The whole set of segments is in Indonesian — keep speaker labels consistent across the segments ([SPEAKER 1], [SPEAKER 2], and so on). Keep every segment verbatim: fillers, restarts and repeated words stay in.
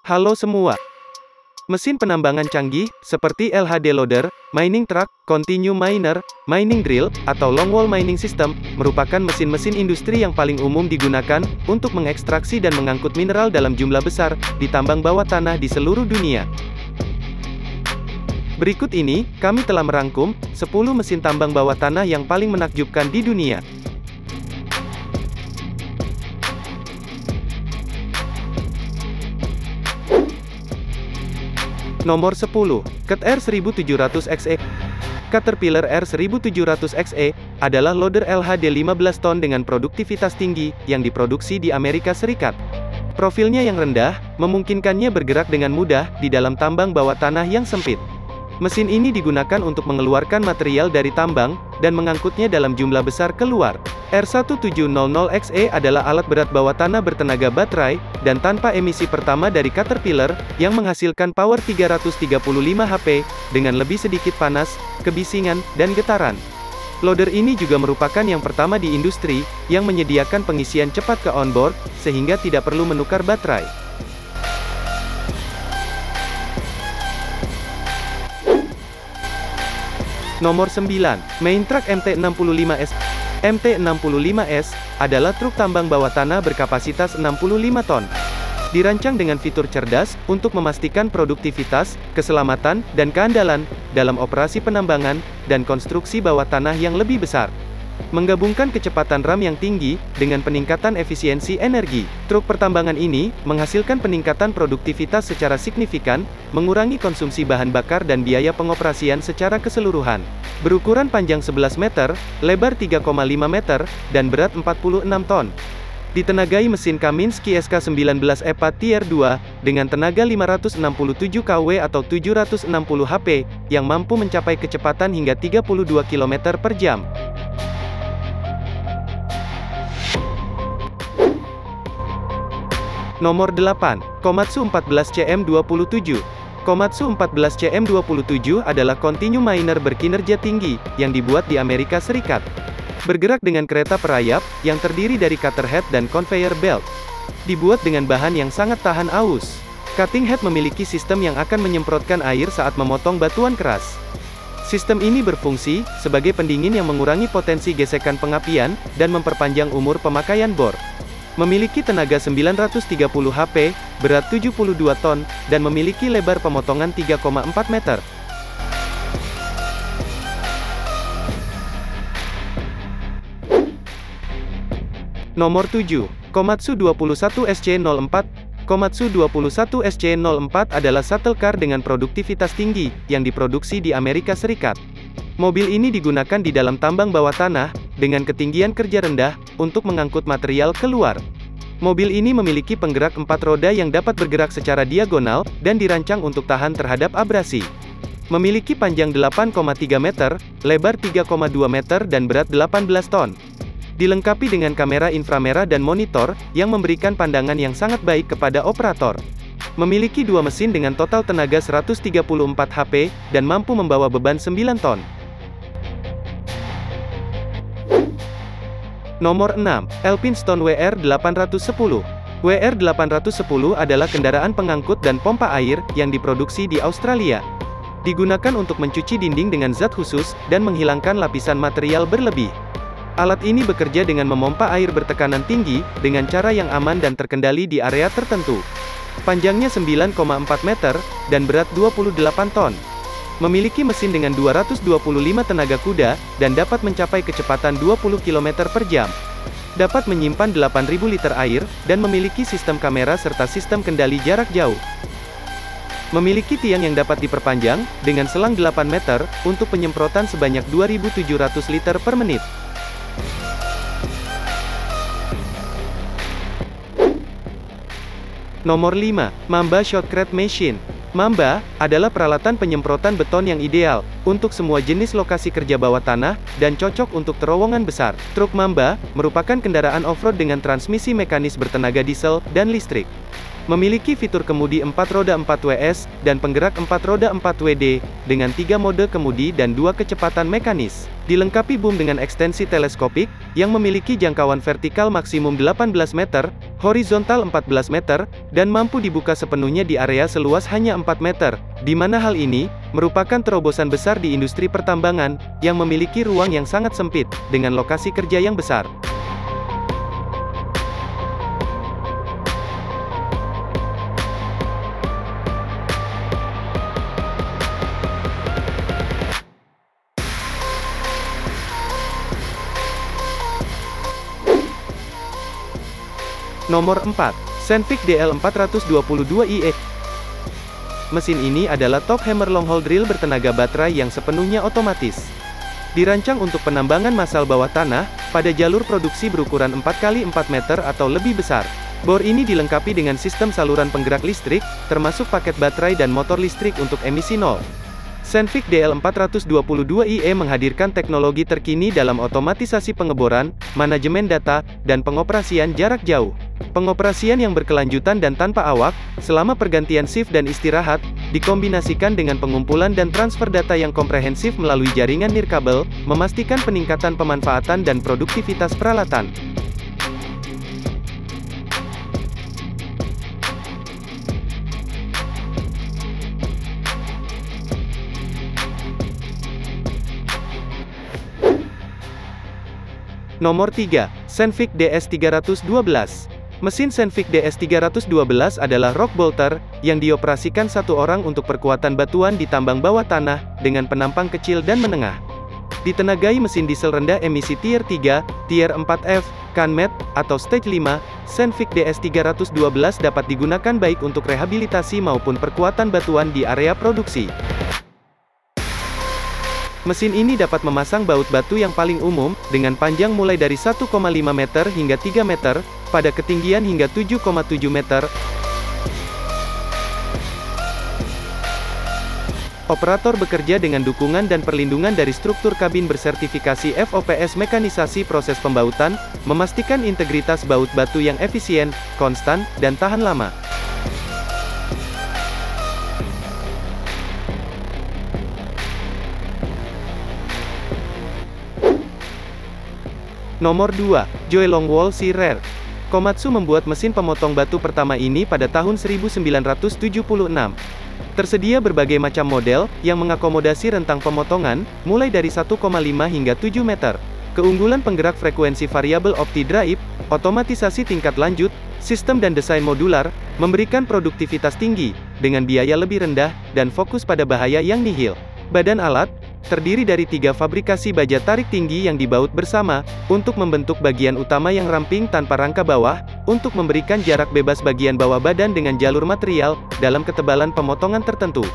[SPEAKER 1] Halo semua. Mesin penambangan canggih, seperti L H D Loader, Mining Truck, Continue Miner, Mining Drill, atau Longwall Mining System, merupakan mesin-mesin industri yang paling umum digunakan untuk mengekstraksi dan mengangkut mineral dalam jumlah besar di tambang bawah tanah di seluruh dunia. Berikut ini, kami telah merangkum sepuluh mesin tambang bawah tanah yang paling menakjubkan di dunia. Nomor sepuluh. Cat R seribu tujuh ratus X E. Caterpillar R seribu tujuh ratus X E adalah loader L H D lima belas ton dengan produktivitas tinggi yang diproduksi di Amerika Serikat. Profilnya yang rendah memungkinkannya bergerak dengan mudah di dalam tambang bawah tanah yang sempit. Mesin ini digunakan untuk mengeluarkan material dari tambang dan mengangkutnya dalam jumlah besar keluar. R seribu tujuh ratus X E adalah alat berat bawah tanah bertenaga baterai dan tanpa emisi pertama dari Caterpillar yang menghasilkan power tiga ratus tiga puluh lima watt dengan lebih sedikit panas, kebisingan, dan getaran. Loader ini juga merupakan yang pertama di industri yang menyediakan pengisian cepat ke onboard sehingga tidak perlu menukar baterai. Nomor sembilan. Main Truck M T enam puluh lima S. M T enam puluh lima S adalah truk tambang bawah tanah berkapasitas enam puluh lima ton. Dirancang dengan fitur cerdas untuk memastikan produktivitas, keselamatan, dan keandalan dalam operasi penambangan dan konstruksi bawah tanah yang lebih besar. Menggabungkan kecepatan ram yang tinggi dengan peningkatan efisiensi energi, truk pertambangan ini menghasilkan peningkatan produktivitas secara signifikan, mengurangi konsumsi bahan bakar dan biaya pengoperasian secara keseluruhan. Berukuran panjang sebelas meter, lebar tiga koma lima meter, dan berat empat puluh enam ton. Ditenagai mesin Kaminsky S K sembilan belas E P A Tier dua, dengan tenaga lima ratus enam puluh tujuh kilowatt atau tujuh ratus enam puluh watt, yang mampu mencapai kecepatan hingga tiga puluh dua kilometer per jam. Nomor delapan. Komatsu empat belas C M dua puluh tujuh. Komatsu empat belas C M dua puluh tujuh adalah Continue Miner berkinerja tinggi, yang dibuat di Amerika Serikat. Bergerak dengan kereta perayap, yang terdiri dari cutter head dan conveyor belt. Dibuat dengan bahan yang sangat tahan aus. Cutting head memiliki sistem yang akan menyemprotkan air saat memotong batuan keras. Sistem ini berfungsi sebagai pendingin yang mengurangi potensi gesekan pengapian, dan memperpanjang umur pemakaian bor. Memiliki tenaga sembilan ratus tiga puluh watt, berat tujuh puluh dua ton, dan memiliki lebar pemotongan tiga koma empat meter. Nomor tujuh. Komatsu dua puluh satu S C nol empat. Komatsu dua puluh satu S C nol empat adalah shuttle car dengan produktivitas tinggi, yang diproduksi di Amerika Serikat. Mobil ini digunakan di dalam tambang bawah tanah, dengan ketinggian kerja rendah, untuk mengangkut material keluar. Mobil ini memiliki penggerak empat roda yang dapat bergerak secara diagonal, dan dirancang untuk tahan terhadap abrasi. Memiliki panjang delapan koma tiga meter, lebar tiga koma dua meter dan berat delapan belas ton. Dilengkapi dengan kamera inframerah dan monitor, yang memberikan pandangan yang sangat baik kepada operator. Memiliki dua mesin dengan total tenaga seratus tiga puluh empat watt, dan mampu membawa beban sembilan ton. Nomor enam. Elphinstone W R delapan ratus sepuluh. W R delapan ratus sepuluh adalah kendaraan pengangkut dan pompa air, yang diproduksi di Australia. Digunakan untuk mencuci dinding dengan zat khusus, dan menghilangkan lapisan material berlebih. Alat ini bekerja dengan memompa air bertekanan tinggi, dengan cara yang aman dan terkendali di area tertentu. Panjangnya sembilan koma empat meter, dan berat dua puluh delapan ton. Memiliki mesin dengan dua ratus dua puluh lima tenaga kuda, dan dapat mencapai kecepatan dua puluh kilometer per jam. Dapat menyimpan delapan ribu liter air, dan memiliki sistem kamera serta sistem kendali jarak jauh. Memiliki tiang yang dapat diperpanjang, dengan selang delapan meter, untuk penyemprotan sebanyak dua ribu tujuh ratus liter per menit. Nomor lima. Mamba Shotcrete Machine. Mamba adalah peralatan penyemprotan beton yang ideal untuk semua jenis lokasi kerja bawah tanah, dan cocok untuk terowongan besar. Truk Mamba merupakan kendaraan off-road dengan transmisi mekanis bertenaga diesel dan listrik. Memiliki fitur kemudi empat roda empat W S, dan penggerak empat roda empat W D, dengan tiga mode kemudi dan dua kecepatan mekanis. Dilengkapi boom dengan ekstensi teleskopik, yang memiliki jangkauan vertikal maksimum delapan belas meter, horizontal empat belas meter, dan mampu dibuka sepenuhnya di area seluas hanya empat meter, di mana hal ini merupakan terobosan besar di industri pertambangan, yang memiliki ruang yang sangat sempit, dengan lokasi kerja yang besar. Nomor empat. Sandvik D L empat dua dua I E. Mesin ini adalah top hammer long hole drill bertenaga baterai yang sepenuhnya otomatis. Dirancang untuk penambangan massal bawah tanah, pada jalur produksi berukuran empat kali empat meter atau lebih besar. Bor ini dilengkapi dengan sistem saluran penggerak listrik, termasuk paket baterai dan motor listrik untuk emisi nol. Sandvik D L empat dua dua I E menghadirkan teknologi terkini dalam otomatisasi pengeboran, manajemen data, dan pengoperasian jarak jauh. Pengoperasian yang berkelanjutan dan tanpa awak, selama pergantian shift dan istirahat, dikombinasikan dengan pengumpulan dan transfer data yang komprehensif melalui jaringan nirkabel, memastikan peningkatan pemanfaatan dan produktivitas peralatan. Nomor tiga. Sandvik D S tiga satu dua. Mesin Sandvik D S tiga satu dua adalah rock bolter, yang dioperasikan satu orang untuk perkuatan batuan di tambang bawah tanah, dengan penampang kecil dan menengah. Ditenagai mesin diesel rendah emisi Tier tiga, Tier empat F, Canmet, atau Stage lima, Sandvik D S tiga dua dapat digunakan baik untuk rehabilitasi maupun perkuatan batuan di area produksi. Mesin ini dapat memasang baut batu yang paling umum, dengan panjang mulai dari satu koma lima meter hingga tiga meter, pada ketinggian hingga tujuh koma tujuh meter. Operator bekerja dengan dukungan dan perlindungan dari struktur kabin bersertifikasi F O P S mekanisasi proses pembautan, memastikan integritas baut batu yang efisien, konstan, dan tahan lama. Nomor dua. Joy Longwall C Rare. Komatsu membuat mesin pemotong batu pertama ini pada tahun seribu sembilan ratus tujuh puluh enam. Tersedia berbagai macam model, yang mengakomodasi rentang pemotongan, mulai dari satu koma lima hingga tujuh meter. Keunggulan penggerak frekuensi variabel opti drive, otomatisasi tingkat lanjut, sistem dan desain modular, memberikan produktivitas tinggi, dengan biaya lebih rendah, dan fokus pada bahaya yang nihil. Badan alat terdiri dari tiga fabrikasi baja tarik tinggi yang dibaut bersama, untuk membentuk bagian utama yang ramping tanpa rangka bawah, untuk memberikan jarak bebas bagian bawah badan dengan jalur material, dalam ketebalan pemotongan tertentu.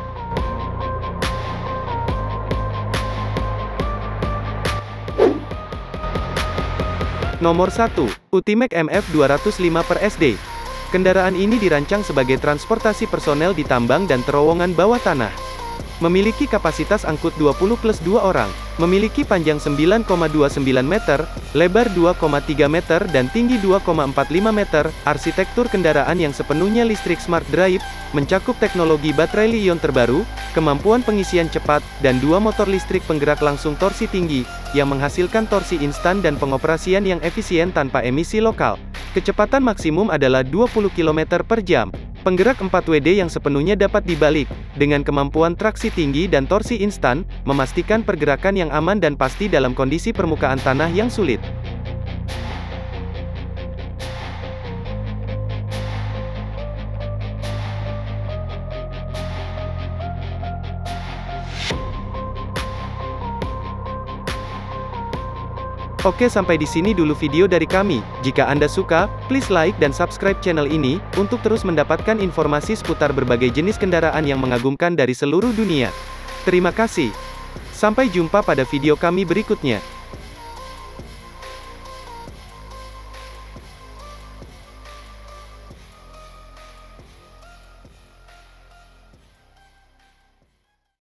[SPEAKER 1] Nomor satu. Ultimax M F dua nol lima per S D. Kendaraan ini dirancang sebagai transportasi personel di tambang dan terowongan bawah tanah. Memiliki kapasitas angkut dua puluh plus dua orang, memiliki panjang sembilan koma dua sembilan meter, lebar dua koma tiga meter dan tinggi dua koma empat lima meter, arsitektur kendaraan yang sepenuhnya listrik smart drive, mencakup teknologi baterai li-ion terbaru, kemampuan pengisian cepat, dan dua motor listrik penggerak langsung torsi tinggi, yang menghasilkan torsi instan dan pengoperasian yang efisien tanpa emisi lokal. Kecepatan maksimum adalah dua puluh kilometer per jam. Penggerak empat W D yang sepenuhnya dapat dibalik, dengan kemampuan traksi tinggi dan torsi instan, memastikan pergerakan yang aman dan pasti dalam kondisi permukaan tanah yang sulit. Oke, sampai di sini dulu video dari kami. Jika Anda suka, please like dan subscribe channel ini, untuk terus mendapatkan informasi seputar berbagai jenis kendaraan yang mengagumkan dari seluruh dunia. Terima kasih. Sampai jumpa pada video kami berikutnya.